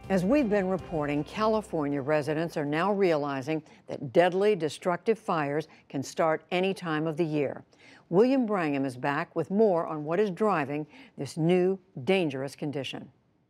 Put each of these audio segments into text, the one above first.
As we've been reporting, California residents are now realizing that deadly, destructive fires can start any time of the year. William Brangham is back with more on what is driving this new, dangerous condition.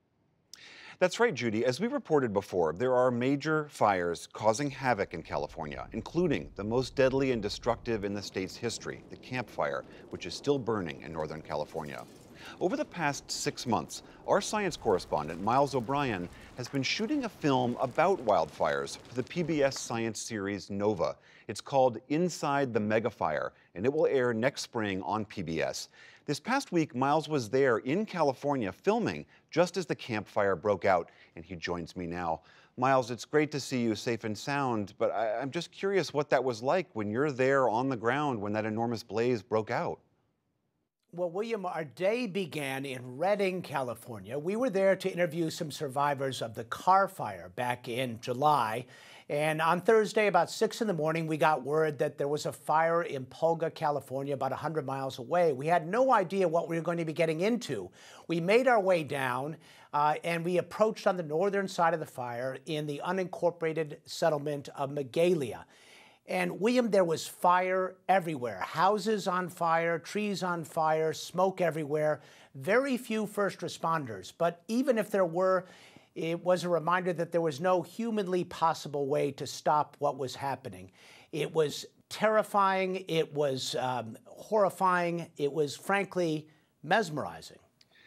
That's right, Judy. As we reported before, there are major fires causing havoc in California, including the most deadly and destructive in the state's history, the Camp Fire, which is still burning in Northern California. Over the past 6 months, our science correspondent, Miles O'Brien, has been shooting a film about wildfires for the PBS science series Nova. It's called Inside the Megafire, and it will air next spring on PBS. This past week, Miles was there in California filming just as the Camp Fire broke out, and he joins me now. Miles, it's great to see you safe and sound, but I'm just curious what that was like when you're there on the ground when that enormous blaze broke out. Well, William, our day began in Redding, California. We were there to interview some survivors of the Carr Fire back in July. And on Thursday, about 6 in the morning, we got word that there was a fire in Pulga, California, about 100 miles away. We had no idea what we were going to be getting into. We made our way down and we approached on the northern side of the fire in the unincorporated settlement of Magalia. And William, there was fire everywhere. Houses on fire, trees on fire, smoke everywhere. Very few first responders. But even if there were, it was a reminder that there was no humanly possible way to stop what was happening. It was terrifying. It was horrifying. It was, frankly, mesmerizing.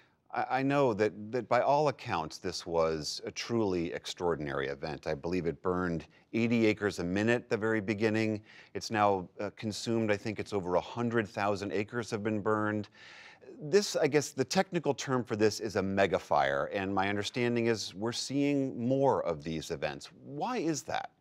I know that by all accounts, this was a truly extraordinary event. I believe it burned 80 acres a minute at the very beginning. It's now consumed, I think it's over 100,000 acres have been burned. This, I guess, the technical term for this is a megafire, and my understanding is we're seeing more of these events. Why is that?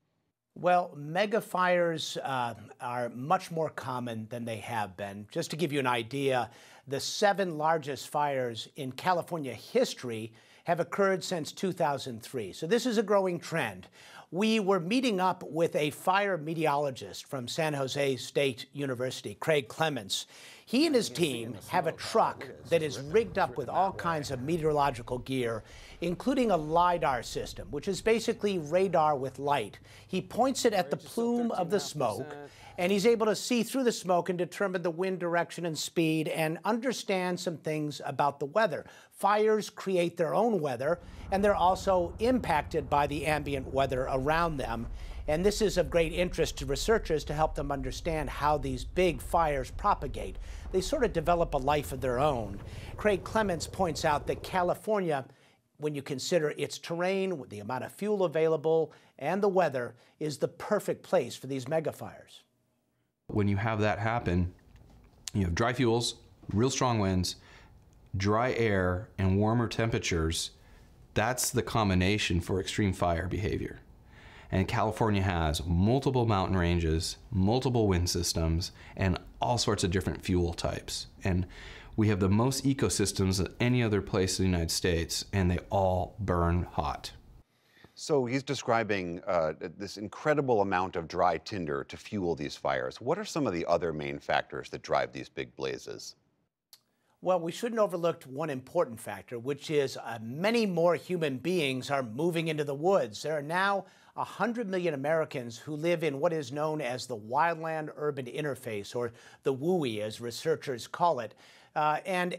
Well, megafires are much more common than they have been. Just to give you an idea, the 7 largest fires in California history have occurred since 2003. So this is a growing trend. We were meeting up with a fire meteorologist from San Jose State University, Craig Clements. He and his team have a truck that is rigged up with all kinds of meteorological gear, including a LiDAR system, which is basically radar with light. He points it at the plume of the smoke, and he's able to see through the smoke and determine the wind direction and speed and understand some things about the weather. Fires create their own weather, and they're also impacted by the ambient weather around them. And this is of great interest to researchers to help them understand how these big fires propagate. They sort of develop a life of their own. Craig Clements points out that California, when you consider its terrain, the amount of fuel available, and the weather, is the perfect place for these megafires. When you have that happen, you have dry fuels, real strong winds, dry air, and warmer temperatures. That's the combination for extreme fire behavior. And California has multiple mountain ranges, multiple wind systems, and all sorts of different fuel types. And we have the most ecosystems than any other place in the United States, and they all burn hot. So he's describing this incredible amount of dry tinder to fuel these fires. What are some of the other main factors that drive these big blazes? Well, we shouldn't overlook one important factor, which is many more human beings are moving into the woods. There are now 100 million Americans who live in what is known as the wildland-urban interface, or the WUI, as researchers call it. And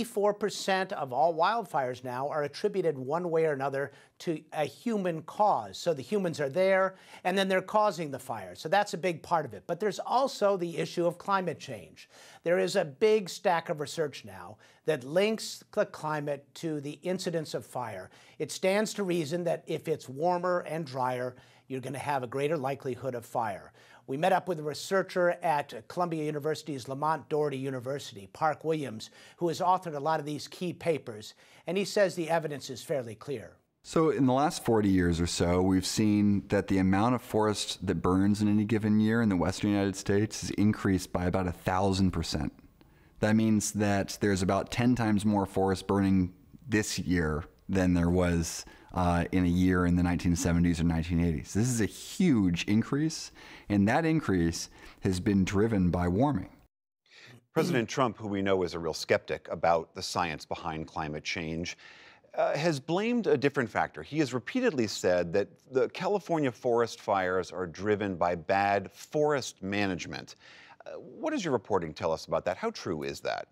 84% of all wildfires now are attributed one way or another to a human cause. So the humans are there, and then they're causing the fire. So that's a big part of it. But there's also the issue of climate change. There is a big stack of research now that links the climate to the incidence of fire. It stands to reason that if it's warmer and drier, you're going to have a greater likelihood of fire. We met up with a researcher at Columbia University's Lamont Doherty University, Park Williams, who has authored a lot of these key papers, and he says the evidence is fairly clear. So in the last 40 years or so, we've seen that the amount of forest that burns in any given year in the western United States has increased by about 1,000%. That means that there's about 10 times more forest burning this year than there was in a year in the 1970s or 1980s. This is a huge increase, and that increase has been driven by warming. President Trump, who we know is a real skeptic about the science behind climate change, has blamed a different factor. He has repeatedly said that the California forest fires are driven by bad forest management. What does your reporting tell us about that? How true is that?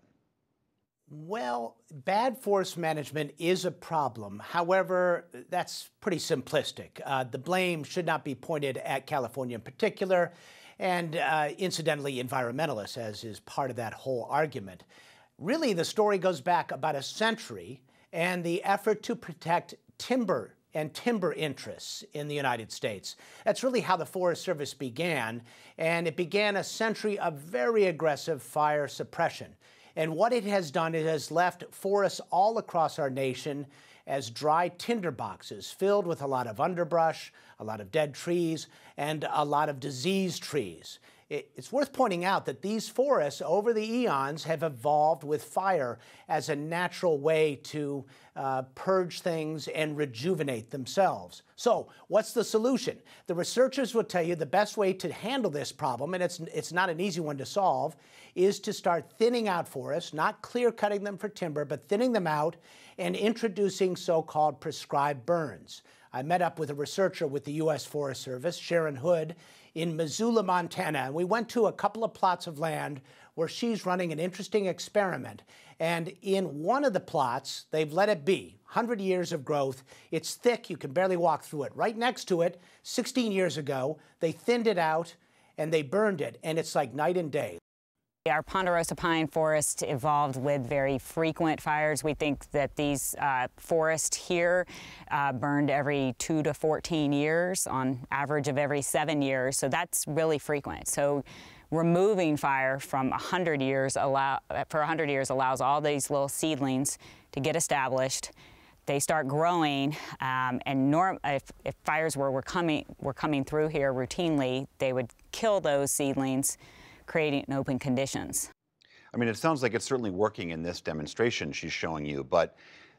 Well, bad forest management is a problem. However, that's pretty simplistic. The blame should not be pointed at California in particular, and incidentally, environmentalists, as is part of that whole argument. Really, the story goes back about a century, and the effort to protect timber and timber interests in the United States. That's really how the Forest Service began, and it began a century of very aggressive fire suppression. And what it has done, it has left forests all across our nation as dry tinderboxes filled with a lot of underbrush, a lot of dead trees, and a lot of diseased trees. It's worth pointing out that these forests over the eons have evolved with fire as a natural way to purge things and rejuvenate themselves. So what's the solution? The researchers will tell you the best way to handle this problem, and it's not an easy one to solve, is to start thinning out forests, not clear-cutting them for timber, but thinning them out and introducing so-called prescribed burns. I met up with a researcher with the U.S. Forest Service, Sharon Hood, in Missoula, Montana, and we went to a couple of plots of land where she's running an interesting experiment. And in one of the plots, they've let it be, 100 years of growth. It's thick, you can barely walk through it. Right next to it, 16 years ago, they thinned it out and they burned it, and it's like night and day. Our ponderosa pine forest evolved with very frequent fires. We think that these forests here burned every 2 to 14 years, on average of every 7 years. So that's really frequent. So removing fire from 100 years allows all these little seedlings to get established. They start growing, and if fires were coming through here routinely, they would kill those seedlings, creating open conditions. I mean, it sounds like it's certainly working in this demonstration she's showing you, but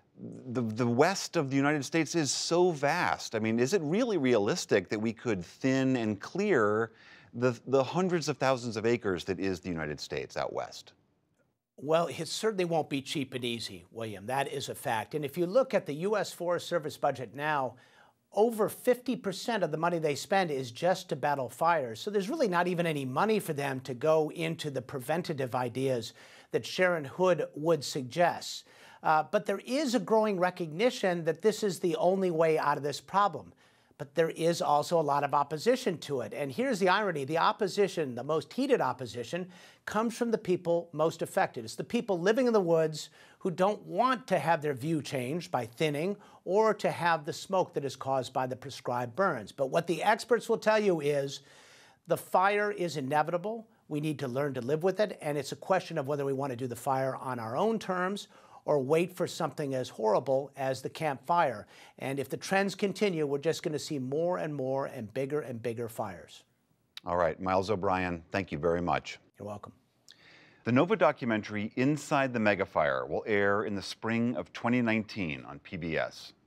the west of the United States is so vast. I mean, is it really realistic that we could thin and clear the hundreds of thousands of acres that is the United States out west? Well, it certainly won't be cheap and easy, William. That is a fact. And if you look at the U.S. Forest Service budget now, over 50% of the money they spend is just to battle fires. So there's really not even any money for them to go into the preventative ideas that Sharon Hood would suggest. But there is a growing recognition that this is the only way out of this problem. But there is also a lot of opposition to it. And here's the irony. The opposition, the most heated opposition, comes from the people most affected. It's the people living in the woods who don't want to have their view changed by thinning or to have the smoke that is caused by the prescribed burns. But what the experts will tell you is the fire is inevitable. We need to learn to live with it. And it's a question of whether we want to do the fire on our own terms or wait for something as horrible as the Camp Fire. And if the trends continue, we're just going to see more and more and bigger fires. All right, Miles O'Brien, thank you very much. You're welcome. The Nova documentary Inside the Megafire will air in the spring of 2019 on PBS.